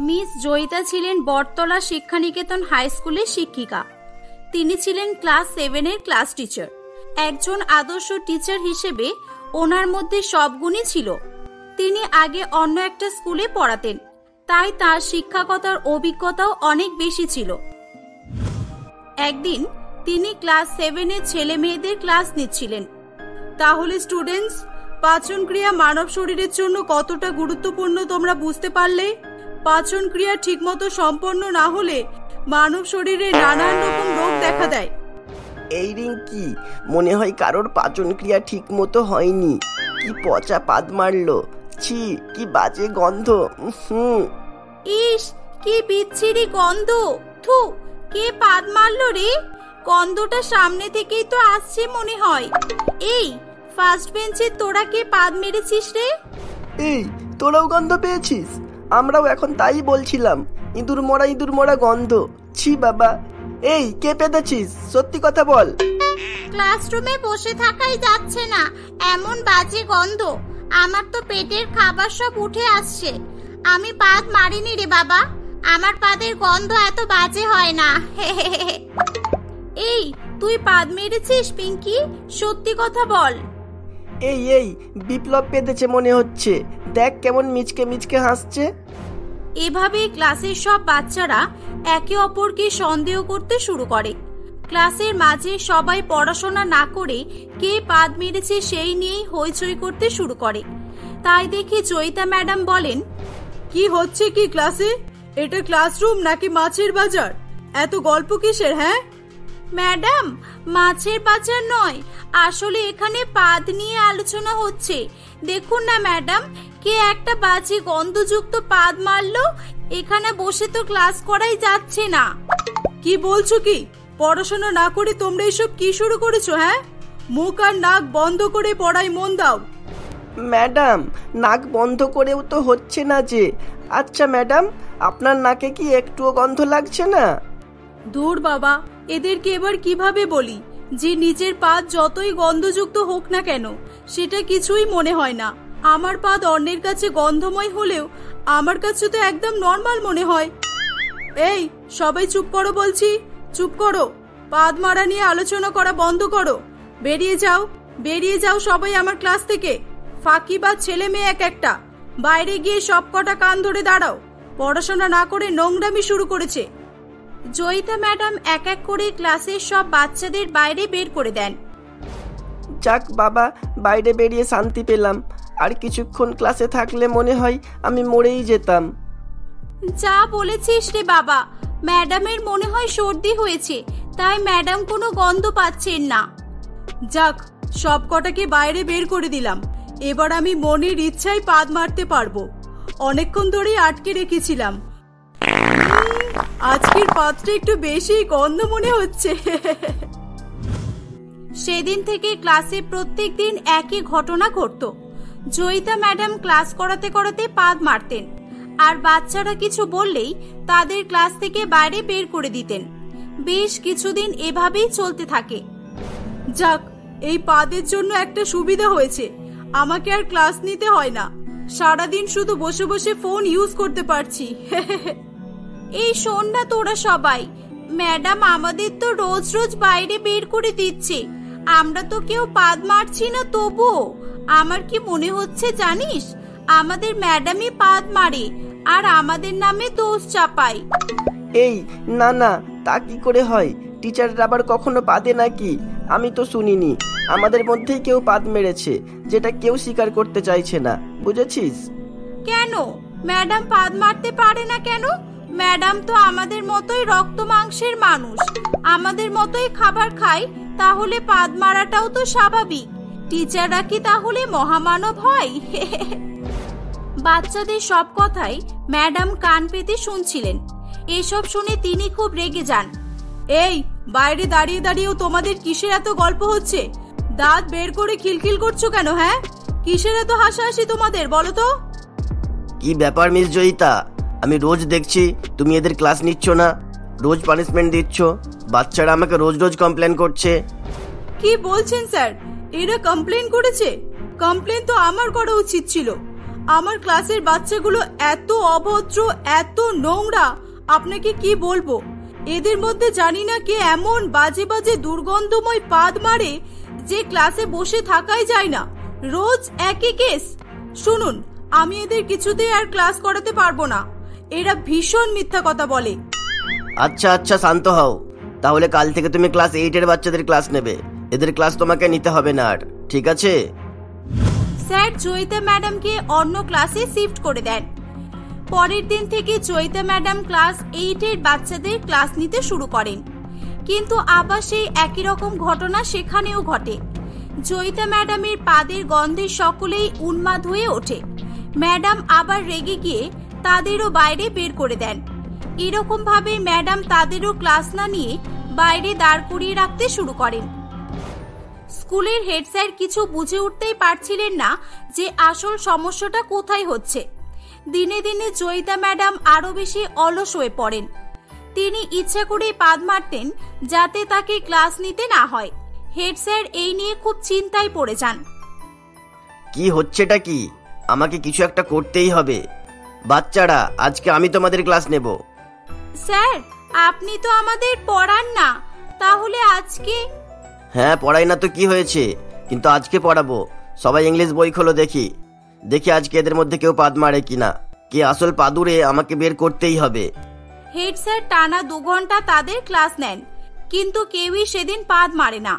Miss Joyita ছিলেন বটতলা শিক্ষানিকেতন high স্কুলের শিক্ষিকা। তিনি ছিলেন ক্লাস 7 এর ক্লাস টিচার। একজন আদর্শ টিচার হিসেবে ওনার মধ্যে সব গুণই ছিল। তিনি আগে অন্য একটা স্কুলে পড়াতেন, তাই তার শিক্ষকতার অভিজ্ঞতাও অনেক বেশি ছিল। একদিন তিনি ক্লাস 7 এর ছেলে মেয়েদের ক্লাস নিচ্ছিলেন। তাহলে স্টুডেন্টস, পাচন ক্রিয়া মানব শরীরের জন্য কতটা গুরুত্বপূর্ণ তোমরা বুঝতে পারলে? পাচন ক্রিয়া ঠিকমতো সম্পন্ন না হলে মানব শরীরে নানান রকম রোগ দেখা দেয়। এই রিঙ্কি, মনে হয় কারোর পাচন ক্রিয়া ঠিক মতো হয়নি। কি পচা পাদ মারলো, ছি কি বাজে গন্ধ। ইস, কি বিচ্ছিরি গন্ধ। থু, কে পাদ মারলো রে? গন্ধটা সামনে থেকেই তো আসছে মনে হয়। এই ফার্স্ট বেঞ্চে তোরা কে পাদ মেরেছিস রে? এই তোরাও গন্ধ পেয়েছিস? আমরাও এখন তাই বলছিলাম, ইঁদুর মরা গন্ধ। ছি বাবা। এই কে পেতেছিস? সত্যি কথা বল। ক্লাসরুমে বসে থাকাই যাচ্ছে না, এমন বাজে গন্ধ। আমার তো পেটের খাবার সব উঠে আসছে। আমি পাদ মারিনি রে বাবা, আমার পাদের গন্ধ এত বাজে হয় না। এই তুই পাদ মেরেছিস পিঙ্কি? সত্যি কথা বল। এই বিপ্লব পেতেছে মনে হচ্ছে, দেখ কেমন মিচকে মিচকে হাসছে। এভাবেই ক্লাসের সব বাচ্চারা একে অপরকে সন্দেহ করতে শুরু করে। ক্লাসের মাঝে সবাই পড়াশোনা না করে কে পাদ মেরেছে সেই নিয়েই হইচই করতে শুরু করে। তাই দেখে জয়িতা ম্যাডাম বলেন, কি হচ্ছে কি ক্লাসে? এটা ক্লাসরুম নাকি মাছের বাজার? এত গল্প কিসের? হ্যাঁ ম্যাডাম, মাছের বাজার নয়, আসলে এখানে পাদ নিয়ে আলোচনা হচ্ছে। দেখুন না ম্যাডাম, কে একটা বাজে গন্ধযুক্ত পাদ মারলো। এখানে বসে তো ক্লাস করাই যাচ্ছে না। কি বলছো কি? পড়াশোনা না করে তোমরা এসব কি শুরু করেছো? হ্যাঁ, মুখ আর নাক বন্ধ করে পড়ায় মন দাও। ম্যাডাম, নাক বন্ধ করেও তো হচ্ছে না যে। আচ্ছা ম্যাডাম, আপনার নাকে কি একটুও গন্ধ লাগছে না? দূর বাবা, এদেরকে এবার কিভাবে বলি যে নিজের পাদ যতই গন্ধযুক্ত হোক না কেন সেটা কিছুই মনে হয় না। আমার পাদ অন্যের কাছে গন্ধময় হলেও আমার কাছে তো একদম নর্মাল মনে হয়। এই সবাই চুপ করো বলছি, চুপ করো। পাদ মারা নিয়ে আলোচনা করা বন্ধ করো। বেরিয়ে যাও সবাই আমার ক্লাস থেকে। ফাঁকিবাজ ছেলে মেয়ে এক একটা। বাইরে গিয়ে সব কটা কান ধরে দাঁড়াও। পড়াশোনা না করে নোংরামি শুরু করেছে। জয়িতা ম্যাডাম এক এক করে ক্লাসের সব বাচ্চাদের বাইরে বের করে দেন। যাক বাবা, বাইরে বেরিয়ে শান্তি পেলাম। আর কিছুক্ষণ ক্লাসে থাকলে মনে হয় আমি মরেই যেতাম। যা বলেছিস রে বাবা, ম্যাডামের মনে হয় সর্দি হয়েছে, তাই ম্যাডাম কোনো গন্ধ পাচ্ছেন না। যাক, সব কটাকে বাইরে বের করে দিলাম। এবার আমি মনের ইচ্ছায় পাদ মারতে পারবো। অনেকক্ষণ ধরেই আটকে রেখেছিলাম। আজকের পাদটা একটু বেশি গন্ধ মনে হচ্ছে। সেদিন থেকে ক্লাসে প্রত্যেকদিন একই ঘটনা ঘটতো। জয়িতা ম্যাডাম ক্লাস করাতে করাতে পাদ মারতেন, আর বাচ্চারা কিছু বললেই তাদের ক্লাস থেকে বাইরে বের করে দিতেন। বেশ কিছুদিন এভাবেই চলতে থাকে। যাক, এই পাদের জন্য একটা সুবিধা হয়েছে, আমাকে আর ক্লাস নিতে হয় না। সারাদিন শুধু বসে বসে ফোন ইউজ করতে পারছি। এই শোন না তোরা সবাই, ম্যাডাম আমাদের তো রোজ রোজ বাইরে বের করে দিচ্ছে। আমরা তো কেউ পাদ মারছি না, তবুও আমার কি মনে হচ্ছে জানিস, আমাদের ম্যাডামই পাদ মারে আর আমাদের নামে দোষ চাপায়। এই না, তা কি করে হয়? টিচাররা আবার কখনো পাদে নাকি? আমি তো শুনিনি। আমাদের মধ্যেই কেউ পাদ মেরেছে, যেটা কেউ স্বীকার করতে চাইছে না, বুঝেছিস? কেন ম্যাডাম পাদ মারতে পারে না কেন? ম্যাডাম তো আমাদের মতোই রক্ত মাংসের মানুষ, আমাদের মতোই খাবার খায়, তাহলে পাদ মারাটাও তো স্বাভাবিক। টিচাররা কি তাহলে মহামানব হয়? বাচ্চাদের সব কথাই ম্যাডাম কান পেতে শুনছিলেন। এসব শুনে তিনি খুব রেগে যান। এই বাইরে দাঁড়িয়ে দাঁড়িয়েও তোমাদের কিসের এত গল্প হচ্ছে? দাঁত বের করে খিলখিল করছো কেন? হ্যাঁ, কিসের এত হাসাহাসি তোমাদের, বলো তো? কি ব্যাপার মিস জয়িতা, আমি রোজ দেখছি তুমি এদের ক্লাস নিচ্ছ না, রোজ পানিশমেন্ট দিচ্ছ। বাচ্চারা আমাকে রোজ রোজ কমপ্লেন করছে। কি বলছেন স্যার? এরা কমপ্লেন করেছে? কমপ্লেন তো আমার করা উচিত ছিল। আমার ক্লাসের বাচ্চাগুলো এত অভদ্র, এত নোংরা, আপনাকে কি বলবো। এদের মধ্যে জানি না কে এমন বাজে বাজে দুর্গন্ধময় পাদ মারে যে ক্লাসে বসে থাকাই যায় না। রোজ একই কেস। শুনুন, আমি এদের কিছুতেই আর ক্লাস করাতে পারবো না। এরা ভীষণ মিথ্যা কথা বলে। আচ্ছা আচ্ছা, শান্ত হও। তাহলে কাল থেকে তুমি ক্লাস 8-এর বাচ্চাদের ক্লাস নেবে। এদের ক্লাস তোমাকে নিতে হবে না আর, ঠিক আছে? স্যার জয়িতা ম্যাডামকে অন্য ক্লাসে শিফট করে দেন। পরের দিন থেকে জয়িতা ম্যাডাম ক্লাস 8-এর বাচ্চাদের ক্লাস নিতে শুরু করেন। কিন্তু আবার সেই একই রকম ঘটনা সেখানেও ঘটে। জয়িতা ম্যাডামের পাদের গন্ধে সকলেই উন্মাদ হয়ে ওঠে। ম্যাডাম আবার রেগে গিয়ে তাদেরও বাইরে বের করে দেন। এরকম ভাবে ম্যাডাম তাদেরও ক্লাস না নিয়ে বাইরে দাঁড় করিয়ে রাখতে শুরু করেন। স্কুলের হেড স্যার কিছু বুঝে উঠতেই পারছিলেন না যে আসল সমস্যাটা কোথায় হচ্ছে। দিনে দিনে জয়িতা ম্যাডাম আরো বেশি অলস হয়ে পড়েন। তিনি ইচ্ছা করে পাদ মারতেন যাতে তাকে ক্লাস নিতে না হয়। হেড স্যার এই নিয়ে খুব চিন্তায় পড়ে যান। কি হচ্ছেটা কি? আমাকে কিছু একটা করতেই হবে। বাচ্চারা, আজকে আমি তোমাদের ক্লাস নেব। স্যার, আপনি তো আমাদের পড়ান না, তাহলে আজকে? হ্যাঁ, পড়াই না তো কি হয়েছে, কিন্তু আজকে পড়াবো। সবাই ইংলিশ বই খোলো, দেখি আজকে এদের মধ্যে কেউ পাদ মারে কিনা। কে আসল পাদুরে আমাকে বের করতেই হবে। হেড স্যার টানা 2 ঘন্টা তাদের ক্লাস নেন, কিন্তু কেউই সেদিন পাদ মারে না।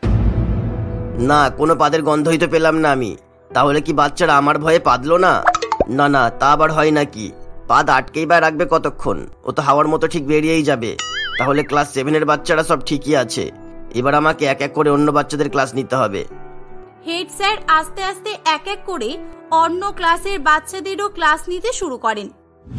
না, কোনো পাদের গন্ধই তো পেলাম না আমি। তাহলে কি বাচ্চারা আমার ভয়ে পাদলো না? না না, তা আবার হয় নাকি? পাদ আটকেই বা রাখবে কতক্ষণ? ও তো হাওয়ার মতো ঠিক বেরিয়েই যাবে। তাহলে ক্লাস 7-এর বাচ্চারা সব ঠিকই আছে। এবার আমাকে এক এক করে অন্য বাচ্চাদের ক্লাস নিতে হবে। হেড স্যার আস্তে আস্তে এক এক করে অন্য ক্লাসের বাচ্চাদেরও ক্লাস নিতে শুরু করেন।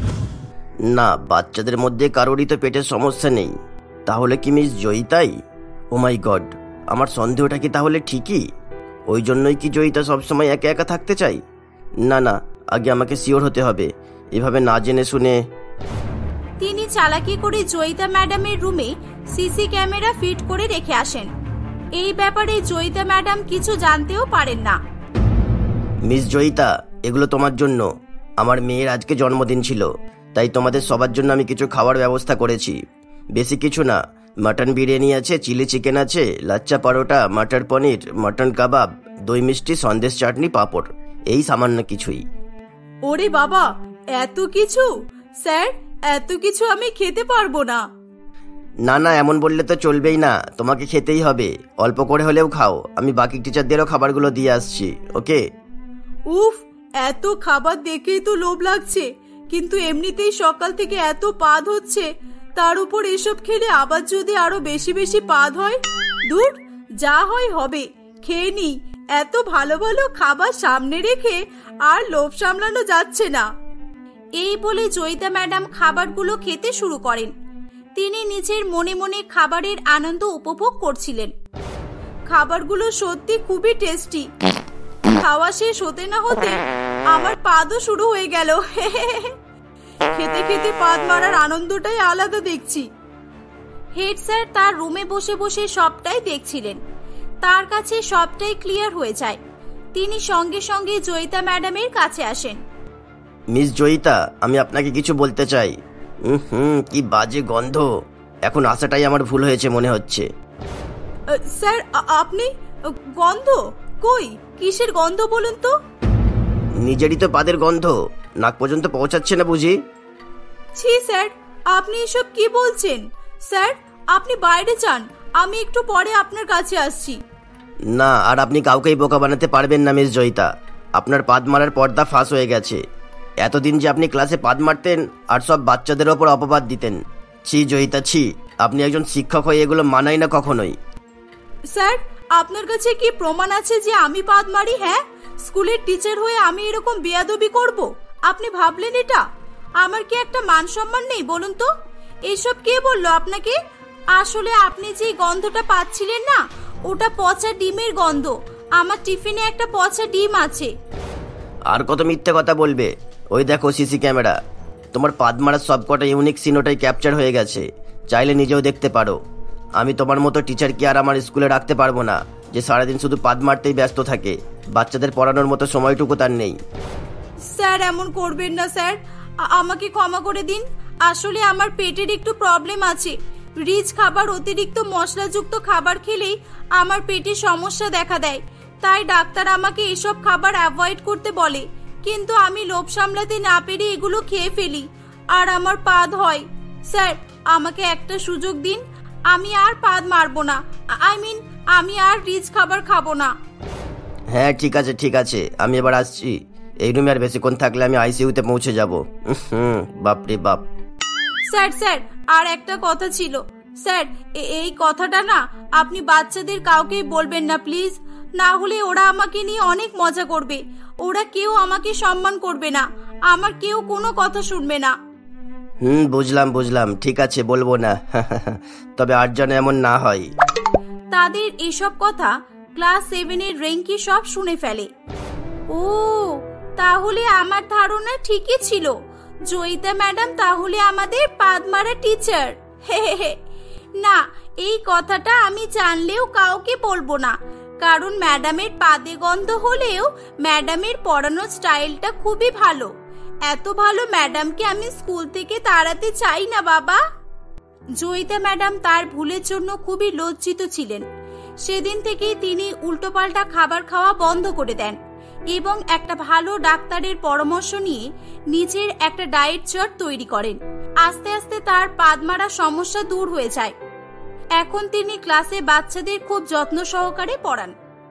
না, বাচ্চাদের মধ্যে কারোরই তো পেটের সমস্যা নেই। তাহলে কি মিস জয়িতাই? ও মাই গড, আমার সন্দেহটা কি তাহলে ঠিকই? ওই জন্যই কি জয়িতা সবসময় একা একা থাকতে চাই? না না, আগে আমাকে শিওর হতে হবে। এভাবে না জেনে শুনে তিনি চালাকি করে জয়িতা ম্যাডামের রুমে সিসি ক্যামেরা ফিট করে রেখে আসেন। এই ব্যাপারে জয়িতা ম্যাডাম কিছু জানতেও পারেন না। মিস জয়িতা, এগুলো তোমার জন্য। আমার মেয়ের আজকে জন্মদিন ছিল, তাই তোমাদের সবার জন্য আমি কিছু খাওয়ার ব্যবস্থা করেছি। বেশি কিছু না, মটন বিরিয়ানি আছে, চিলি চিকেন আছে, লাচ্চা পরোটা, মটর পনির, মটন কাবাব, দই মিষ্টি, সন্দেশ, চাটনি, পাঁপড়, এই সামান্য কিছুই। ওরে বাবা, এত কিছু! স্যার, এত কিছু আমি খেতে পারবো না। না না, এমন বললে তো চলবেই না, তোমাকে খেতেই হবে। অল্প করে হলেও খাও, আমি বাকি টিচারদেরও খাবারগুলো দিয়ে আসছি, ওকে? উফ, এত খাবার দেখেই তো লোভ লাগছে, কিন্তু এমনিতেই সকাল থেকে এত পাদ হচ্ছে, তার উপর এসব খেলে আবার যদি আরো বেশি বেশি পাদ হয়। দূর, যা হয় হবে, খেয়ে নি। এত ভালো ভালো খাবার সামনে রেখে আর লোভ সামলানো যাচ্ছে না। এই বলে জয়িতা ম্যাডাম খাবারগুলো খেতে শুরু করেন। তিনি নিজের মনে মনে খাবারের আনন্দ উপভোগ করছিলেন। খাবারগুলো সত্যি খুবই টেস্টি। খাওয়া শেষ হতে না হতে আমার পাদও শুরু হয়ে গেল। খেতে খেতে পাদ মারার আনন্দটাই আলাদা দেখছি। হেড স্যার তার রুমে বসে বসে সবটাই দেখছিলেন। তার কাছে সবটাই ক্লিয়ার হয়ে যায়। তিনি সঙ্গে সঙ্গে জয়িতা ম্যাডামের কাছে আসেন। মিস জয়িতা, আমি আপনাকে কিছু বলতে চাই। কি বাজে গন্ধ! এখন আসাটাই আমার ভুল হয়েছে মনে হচ্ছে। স্যার, আপনি? গন্ধ? কই, কিসের গন্ধ বলুন তো? নিজেরই তো পাদের গন্ধ, নাক পর্যন্ত পৌঁছাচ্ছে না বুঝি? ছি স্যার, আপনি এসব কি বলছেন? স্যার, আপনি বাইরে যান, আমি একটু পরে আপনার কাছে আসছি। না, আর আপনি কাউকেই বোকা বানাতে পারবেন না মিস জয়িতা। আপনার পাদ মারার পর্দা ফাঁস হয়ে গেছে। এতদিন যে আপনি ক্লাসে পাদ মারতেন আর সব বাচ্চাদের ওপর অপবাদ দিতেন। ছি জয়িতা, ছি! আপনি একজন শিক্ষক হয়ে এগুলো মানাই না কখনোই। স্যার, আপনার কাছে কি প্রমাণ আছে যে আমি পাদ মারি? হ্যাঁ, স্কুলের টিচার হয়ে আমি এরকম বেয়াদবি করব? আপনি ভাবলেন এটা? আমার কি একটা মান সম্মান নেই বলুন তো? এসব কে বললো আপনাকে? আসলে আপনি যে গন্ধটা পাচ্ছিলেন না, ওটা পচা ডিমের গন্ধ। আমার টিফিনে একটা পচা ডিম আছে। আর কত মিথ্যে কথা বলবে? ওই দেখো সিসি ক্যামেরা, তোমার পাদ মারার সবকটা ইউনিক সিন ওটাই ক্যাপচার হয়ে গেছে। চাইলে নিজেও দেখতে পারো। আমি তোমার মতো টিচারকে আর আমার স্কুলে রাখতে পারবো না, যে সারাদিন শুধু পাদ মারতেই ব্যস্ত থাকে। বাচ্চাদের পড়ানোর মতো সময়টুকু তার নেই। স্যার এমন করবেন না স্যার, আমাকে ক্ষমা করে দিন। আসলে আমার পেটের একটু প্রবলেম আছে। রিচ খাবার, অতিরিক্ত মশলাযুক্ত খাবার খেলেই আমার পেটে সমস্যা দেখা দেয়। তাই ডাক্তার আমাকে এসব খাবার অ্যাভয়েড করতে বলে, কিন্তু আমি লোভ সামলাতে না পেরে এগুলো খেয়ে ফেলি আর আমার পাদ হয়। স্যার আমাকে একটা সুযোগ দিন, আমি আর পাদ মারবো না। আমি আর রিচ খাবার খাবো না। হ্যাঁ ঠিক আছে, আমি এবার আসছি। এই রুমে আর বেশিক্ষণ থাকলে আমি আইসিইউতে পৌঁছে যাব। বাপরে বাপ। স্যার আর একটা কথা ছিল। স্যার এই কথাটা না আপনি বাচ্চাদের কাউকেই বলবেন না প্লিজ, না হলে ওরা আমাকে নিয়ে অনেক মজা করবে। ওরা কেউ আমাকে সম্মান করবে না, আমার কেউ কোনো কথা শুনবে না। বুঝলাম, ঠিক আছে, বলবো না। তবে আর যেন এমন না হয়। তাদের এসব কথা ক্লাস 7-এর রেঙ্কি সব শুনে ফেলে। ও তাহলে আমার ধারণা ঠিকই ছিল, জয়িতা ম্যাডাম তাহলে আমাদের পাদমারা টিচার। না, এই কথাটা আমি জানলেও কাউকে বলবো না, কারণ ম্যাডামের পাদে গন্ধ হলেও ম্যাডামের পড়ানোর স্টাইলটা খুবই ভালো। এত ভালো ম্যাডামকে আমি স্কুল থেকে তাড়াতে চাই না বাবা। জয়িতা ম্যাডাম তার ভুলের জন্য খুবই লজ্জিত ছিলেন। সেদিন থেকেই তিনি উল্টোপাল্টা খাবার খাওয়া বন্ধ করে দেন এবং একটা ভালো ডাক্তারের পরামর্শ নিয়ে নিজের একটা ডায়েট চার্ট তৈরি করেন। আস্তে আস্তে তার পাদমারা সমস্যা দূর হয়ে যায়। এখন তিনি ক্লাসে বাচ্চাদের খুব যত্ন সহকারে পড়ান।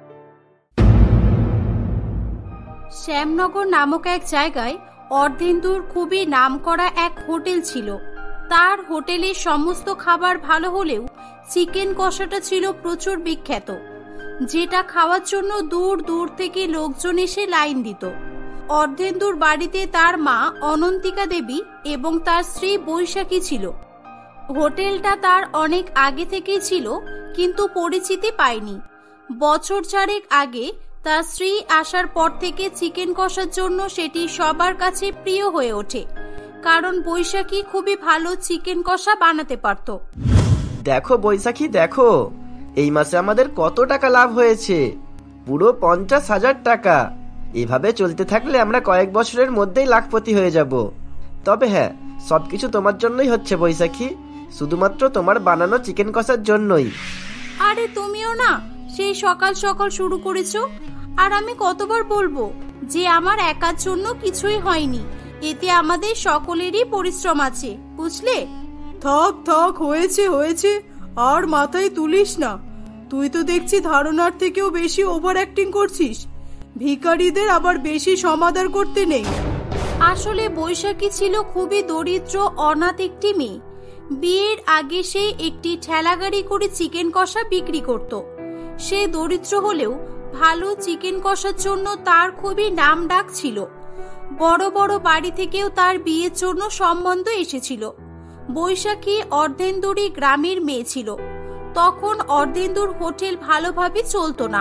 শ্যামনগর নামক এক জায়গায় অর্ধেন্দুর খুবই নামকরা এক হোটেল ছিল। তার হোটেলের সমস্ত খাবার ভালো হলেও চিকেন কষাটা ছিল প্রচুর বিখ্যাত, যেটা খাওয়ার জন্য দূর দূর থেকে লোকজন এসে লাইন দিত। অর্ধেন্দুর বাড়িতে তার মা অনন্তিকা দেবী এবং তার স্ত্রী বৈশাখী ছিল। হোটেলটা তার অনেক আগে থেকেই ছিল, কিন্তু পরিচিতি পায়নি। বছর চারেক আগে তার স্ত্রী আসার পর থেকে চিকেন কষার জন্য সেটি সবার কাছে প্রিয় হয়ে ওঠে, কারণ বৈশাখী খুবই ভালো চিকেন কষা বানাতে পারত। দেখো বৈশাখী, দেখো এই মাসে আমাদের কত টাকা লাভ হয়েছে, পুরো 50,000 টাকা। এভাবে চলতে থাকলে আমরা কয়েক বছরের মধ্যেই লাখপতি হয়ে যাব। তবে হ্যাঁ, সবকিছু তোমার জন্যই হচ্ছে বৈশাখী, শুধুমাত্র তোমার বানানো চিকেন কষার জন্যই। আরে তুমিও না সেই সকাল সকাল শুরু করেছো, আর আমি কতবার বলবো যে আমার একার জন্য কিছুই হয়নি, এতে আমাদের সকলেরই পরিশ্রম আছে, বুঝলে? থাক হয়েছে, আর মাথায় তুলিস না। তুই তো দেখছি ধারণার থেকেও বেশি ওভার অ্যাক্টিং করছিস। ভিখারিদের আবার বেশি সমাদর করতে নেই। আসলে বৈশাখী ছিল খুবই দরিদ্র অনাথ একটি মেয়ে। বিয়ের আগে সে একটি ঠেলাগাড়ি করে চিকেন কষা বিক্রি করত। সে দরিদ্র হলেও ভালো চিকেন কষার জন্য তার খুবই নাম ডাক ছিল। বড় বড় বাড়ি থেকেও তার বিয়ের জন্য সম্বন্ধ এসেছিল। বৈশাখী অর্ধেন্দুরই গ্রামের মেয়ে ছিল। তখন অর্ধেন্দুর হোটেল ভালোভাবে চলতো না।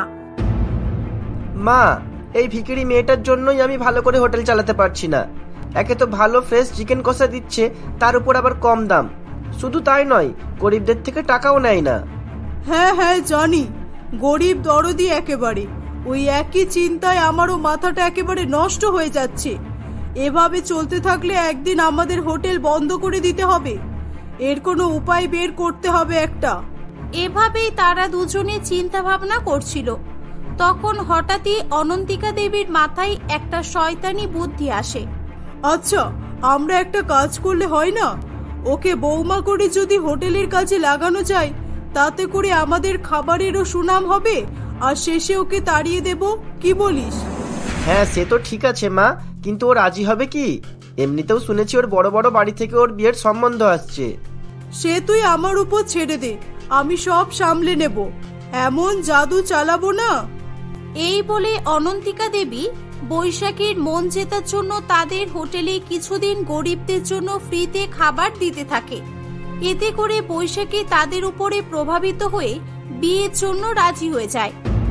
মা, এই ভিখারি মেয়েটার জন্যই আমি ভালো করে হোটেল চালাতে পারছি না। একে তো ভালো ফ্রেশ চিকেন কষা দিচ্ছে, তার উপর আবার কম দাম। শুধু তাই নয়, গরিবদের থেকে টাকাও নেয় না। হ্যাঁ জানি, গরিব দরদি একেবারে। ওই একই চিন্তায় আমারও মাথাটা একেবারে নষ্ট হয়ে যাচ্ছে। এভাবে চলতে থাকলে একদিন আমাদের হোটেল বন্ধ করে দিতে হবে। এর কোনো উপায় বের করতে হবে একটা। এভাবেই তারা দুজনে চিন্তা ভাবনা করছিল। তখন হঠাৎই অনন্তিকা দেবীর মাথায় একটা শয়তানি বুদ্ধি আসে। আচ্ছা, আমরা একটা কাজ করলে হয় না? ওকে বৌমা করে যদি হোটেলের কাজে লাগানো যায়, তাতে করে আমাদের খাবারেরও সুনাম হবে, আর শেষে ওকে তাড়িয়ে দেব। কি বলিস? হ্যাঁ, সে তো ঠিক আছে মা, কিন্তু ও রাজি হবে কি? এমনিতেও শুনেছি ওর বড় বড় বাড়ি থেকে ওর বিয়ের সম্বন্ধ আসছে। সে তুই আমার উপর ছেড়ে দে, আমি সব সামলে নেব। এমন জাদু চালাবো না। এই বলে অনন্তিকা দেবী বৈশাখীর মন জেতার জন্য তাদের হোটেলে কিছুদিন গরিবদের জন্য ফ্রিতে খাবার দিতে থাকে। এতে করে বৈশাখী তাদের উপরে প্রভাবিত হয়ে বিয়ের জন্য রাজি হয়ে যায়।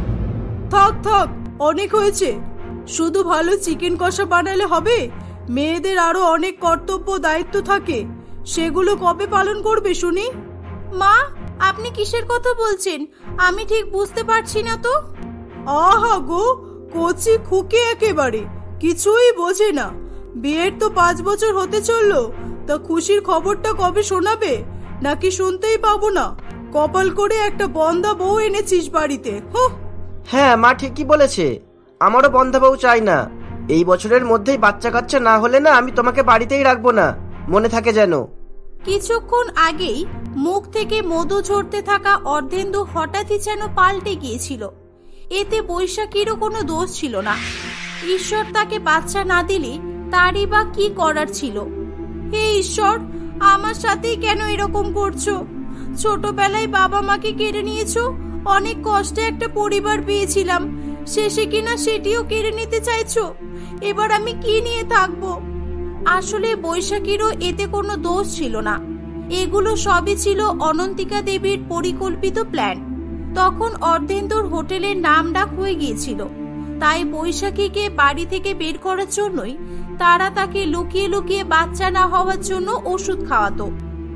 থাক, অনেক হয়েছে। শুধু ভালো চিকেন কষা বানালে হবে? মেয়েদের আরো অনেক কর্তব্য দায়িত্ব থাকে, সেগুলো কবে পালন করবে শুনি? মা, আপনি কিসের কথা বলছেন? আমি ঠিক বুঝতে পারছি না তো। আহা গো, কচি খুকি একেবারে। কিছুই বোঝে না। বিয়ের তো 5 বছর হতে চললো, তা খুশির খবরটা কবে শোনাবে? নাকি শুনতেই পাবো না? কপাল করে একটা বন্ধা বউ এনেছিস বাড়িতে। হ্যাঁ, মা ঠিকই বলেছে, আমারও বন্ধা বউ চাই না। এই বছরের মধ্যেই বাচ্চা কাচ্চা না হলে না আমি তোমাকে বাড়িতেই রাখবো না, মনে থাকে যেন। কিছুক্ষণ আগেই মুখ থেকে মধু ঝরতে থাকা অর্ধেন্দু হঠাৎই যেন পাল্টে গিয়েছিল। এতে বৈশাখীরও কোনো দোষ ছিল না। ঈশ্বর তাকে বাচ্চা না দিলে তারই বা কি করার ছিল। হে ঈশ্বর, আমার সাথেই কেন এরকম করছো? ছোটবেলায় বাবা মাকে কেড়ে নিয়েছো, অনেক কষ্টে একটা পরিবার পেয়েছিলাম, শেষে কিনা সেটিও কেড়ে নিতে চাইছো। এবার আমি কি নিয়ে থাকবো? আসলে বৈশাখীরও এতে কোনো দোষ ছিল না। এগুলো সবই ছিল অনন্তিকা দেবীর পরিকল্পিত প্ল্যান। তখন অর্ধেন্দুর হোটেলের নাম ডাক হয়ে গিয়েছিল, তাই বৈশাখীকে বাড়ি থেকে বের করার জন্যই তারা তাকে লুকিয়ে লুকিয়ে বাচ্চা না হওয়ার জন্য ওষুধ খাওয়াতো।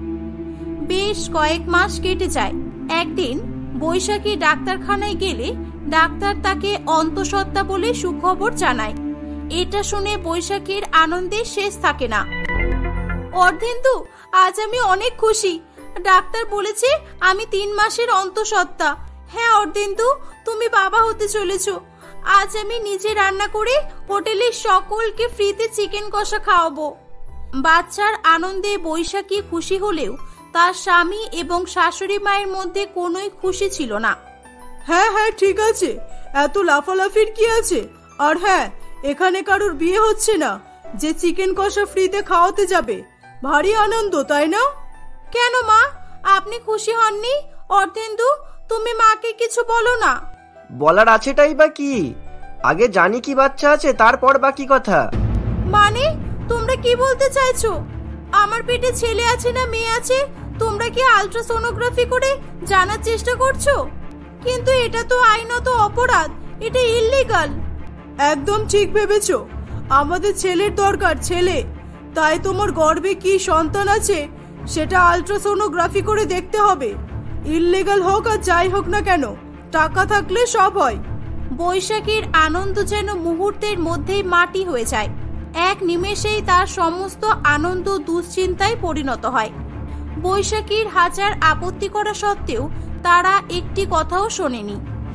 বেশ কয়েক মাস কেটে যায়। একদিন বৈশাখী ডাক্তারখানায় গেলে ডাক্তার তাকে অন্তঃসত্ত্বা বলে সুখবর জানায়। এটা শুনে বৈশাখীর আনন্দে শেষ থাকে না। অর্ধেন্দু, আজ আমি অনেক খুশি। ডাক্তার বলেছে আমি 3 মাসের অন্তঃসত্ত্বা। হ্যাঁ অর্ধেন্দু, তুমি বাবা হতে চলেছো। আজ আমি নিজে রান্না করে হোটেলের সকলকে ফ্রিতে চিকেন কষা খাওয়াবো। বাচ্চার আনন্দে বৈশাখী খুশি হলেও তার স্বামী এবং শাশুড়ি মায়ের মধ্যে কোনোই খুশি ছিল না। হ্যাঁ হ্যাঁ, ঠিক আছে, এত লাফালাফির কি আছে? আর হ্যাঁ, এখানে কারোর বিয়ে হচ্ছে না যে চিকেন কষা ফ্রিতে খাওয়াতে যাবে। ভারী আনন্দ, তাই না? কেন মা, আপনি খুশি হননি? অর্ধেন্দু, তুমি মাকে কিছু বলো না। বলার আছেটাই বা কি? আগে জানি কি বাচ্চা আছে, তারপর বাকি কথা। মানে তোমরা কি বলতে চাইছো? আমার পেটে ছেলে আছে না মেয়ে আছে তোমরা কি আল্ট্রাসোনোগ্রাফি করে জানার চেষ্টা করছো? কিন্তু এটা তো আইনত অপরাধ, এটা ইল্লিগাল। একদম ঠিক ভেবেছো। আমাদের ছেলের দরকার, ছেলে। তাই তোমার গর্ভে কি সন্তান আছে সেটা আল্ট্রাসোনোগ্রাফি করে দেখতে হবে। ইল্লিগাল হোক আর যাই হোক না কেন, টাকা থাকলে সব হয়। বৈশাখীর আনন্দ যেন মুহূর্তের মধ্যেই মাটি হয়ে যায়। এক নিমেষেই তার সমস্ত আনন্দ দুশ্চিন্তায় পরিণত হয়। বৈশাখীর হাজার আপত্তি করা সত্ত্বেও তারা একটি কথাও শোনেনি।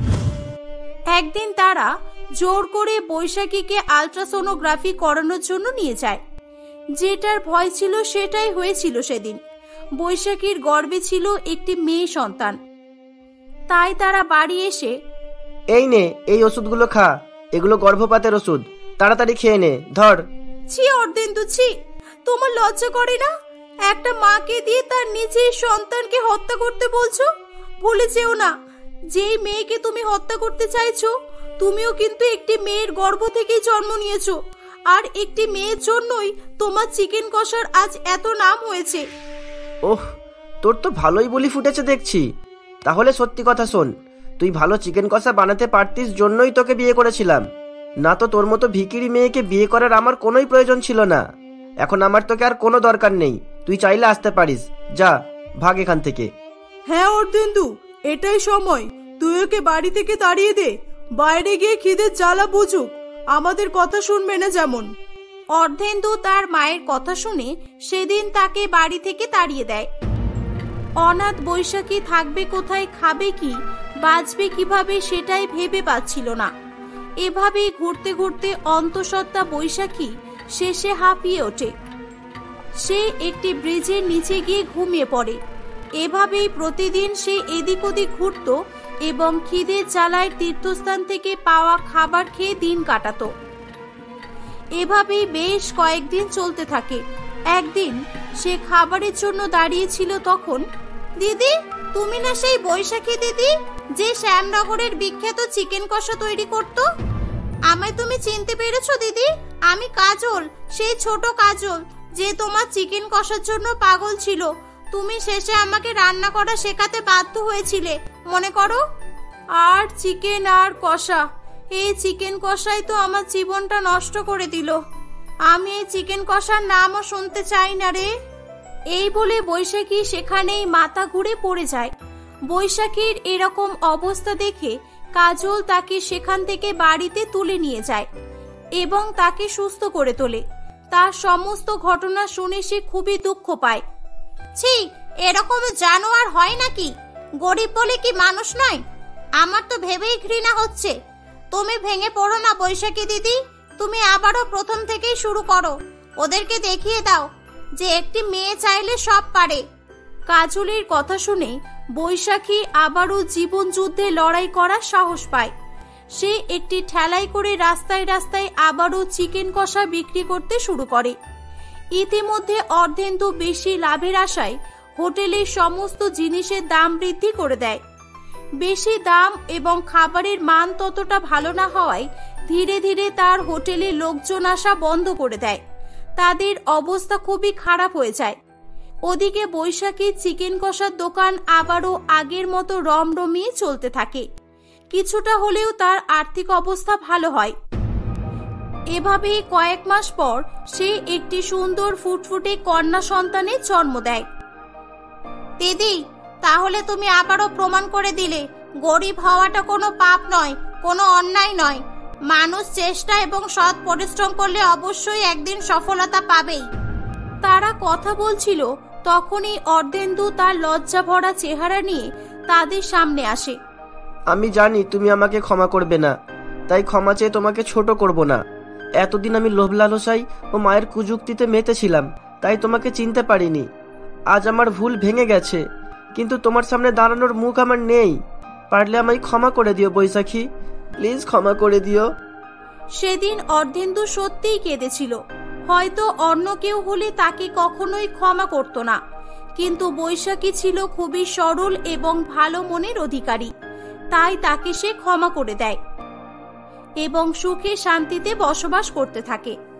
একদিন তারা জোর করে বৈশাখীকে আল্ট্রাসোনোগ্রাফি করানোর জন্য নিয়ে যায়। যেটার ভয় ছিল সেটাই হয়েছিল সেদিন। বৈশাখীর গর্ভে ছিল একটি মেয়ে সন্তান। তাই তারা বাড়ি এসে, এই নে, এই ওষুধগুলো খা, এগুলো গর্ভপাতের ওষুধ, তাড়াতাড়ি খেয়ে নে, ধর। ছি অর্ধেন্দু, ছি, তোমার লজ্জা করে না? একটা মাকে দিয়ে তার নিজের সন্তানকে হত্যা করতে বলছো? ভুলে যেও না, যেই মেয়েকে তুমি হত্যা করতে চাইছো তুমিও কিন্তু একটি মেয়ের গর্ভ থেকেই জন্ম নিয়েছো। আর একটি মেয়ের জন্যই তোমার চিকেন কষার আজ এত নাম হয়েছে। ওহ, তোর তো ভালোই বলি ফুটেছে দেখছি। তাহলে সত্যি কথা শোন, তুই ভালো চিকেন কষা বানাতে পারতিস জন্যই তোকে বিয়ে করেছিলাম, না তো তোর মতো ভিখিরি মেয়েকে বিয়ে করার আমার কোনোই প্রয়োজন ছিল না। এখন আমার তোকে আর কোনো দরকার নেই, তুই চাইলে আসতে পারিস। যা, ভাগ এখান থেকে। হ্যাঁ অর্ধেন্দু, এটাই সময়। তুই ওকে বাড়ি থেকে তাড়িয়ে দে, বাইরে গিয়ে খিদের জ্বালা বুঝুক। আমাদের কথা শুনবে না যেমন। অর্ধেন্দু তার মায়ের কথা শুনে সেদিন তাকে বাড়ি থেকে তাড়িয়ে দেয়। অনাথ বৈশাখী থাকবে কোথায়, খাবে কি, বাঁচবে কিভাবে সেটাই ভেবে পাচ্ছিল না। এভাবেই ঘুরতে ঘুরতে অন্তঃসত্ত্বা বৈশাখী শেষে হাঁপিয়ে ওঠে। সে একটি ব্রিজের নিচে গিয়ে ঘুমিয়ে পড়ে। এভাবেই প্রতিদিন সে এদিক ওদিক ঘুরত এবং খিদের জ্বালায় তীর্থস্থান থেকে পাওয়া খাবার খেয়ে দিন কাটাতো। এভাবেই বেশ কয়েকদিন চলতে থাকে। একদিন সে খাবারের জন্য দাঁড়িয়েছিল, তখন, দিদি, তুমি না সেই বৈশাখী দিদি যে শ্যামনগরের বিখ্যাত চিকেন কষা তৈরি করত? আমায় তুমি চিনতে পেরেছো দিদি? আমি কাজল, সেই ছোট কাজল যে তোমার চিকেন কষার জন্য পাগল ছিল। তুমি শেষে আমাকে রান্না করা শেখাতে বাধ্য হয়েছিলে, মনে করো? আর চিকেন আর কষা, এই চিকেন কষাই তো আমার জীবনটা নষ্ট করে দিল। আমি এই চিকেন কষার নামও শুনতে চাই না রে। এই বলে বৈশাখী সেখানেই মাথা ঘুরে পড়ে যায়। বৈশাখীর এরকম অবস্থা দেখে কাজল তাকে সেখান থেকে বাড়িতে তুলে নিয়ে যায়। এবং তাকে সুস্থ করে তোলে। তার সমস্ত ঘটনা শুনে সে খুবই দুঃখ পায়। ছি, এরকম জানোয়ার হয় নাকি? গরিব বলে কি মানুষ নয়? আমার তো ভেবেই ঘৃণা হচ্ছে। তুমি ভেঙে পড়ো না বৈশাখী দিদি, তুমি আবারও প্রথম থেকেই শুরু করো। ওদেরকে দেখিয়ে দাও যে একটি মেয়ে চাইলে সব পারে। কাজলের কথা শুনে বৈশাখী আবারও জীবন যুদ্ধে লড়াই করার সাহস পায়। সে একটি ঠেলাই করে রাস্তায় রাস্তায় আবারও চিকেন কষা বিক্রি করতে শুরু করে। ইতিমধ্যে অর্ধেন্দু বেশি লাভের আশায় হোটেলের সমস্ত জিনিসের দাম বৃদ্ধি করে দেয়। বেশি দাম এবং খাবারের মান ততটা ভালো না হওয়ায় ধীরে ধীরে তার হোটেলে লোকজন আসা বন্ধ করে দেয়। তাদের অবস্থা খুবই খারাপ হয়ে যায়। ওদিকে বৈশাখী চিকেন কষার দোকান আবারও আগের মতো রমরমিয়ে চলতে থাকে। কিছুটা হলেও তার আর্থিক অবস্থা ভালো হয়। এভাবেই কয়েক মাস পর সে একটি সুন্দর ফুটফুটে কন্যা সন্তানের জন্ম দেয়। দিদি, তাহলে তুমি আবারও প্রমাণ করে দিলে গরিব হওয়াটা কোনো পাপ নয়, কোনো অন্যায় নয়। মানুষ চেষ্টা এবং সৎ পরিশ্রম করলে অবশ্যই একদিন সফলতা পাবেই। তারা কথা বলছিল, তখনই অর্ধেন্দু তার লজ্জা ভরা চেহারা নিয়ে তাদের সামনে আসে। আমি জানি তুমি আমাকে ক্ষমা করবে না, তাই ক্ষমা চেয়ে তোমাকে ছোট করব না। এতদিন আমি লোভ লালসাই ও মায়ের কুযুক্তিতে মেতেছিলাম, তাই তোমাকে চিনতে পারিনি। আজ আমার ভুল ভেঙে গেছে, কিন্তু তোমার সামনে দাঁড়ানোর মুখ আমার নেই। পারলে আমায় ক্ষমা করে দিও বৈশাখী, প্লিজ ক্ষমা করে দিও। সেদিন অর্ধেন্দু সত্যিই কেঁদেছিল। হয়তো অন্য কেউ হলে তাকে কখনোই ক্ষমা করত না, কিন্তু বৈশাখী ছিল খুবই সরল এবং ভালো মনের অধিকারী, তাই তাকে সে ক্ষমা করে দেয় এবং সুখে শান্তিতে বসবাস করতে থাকে।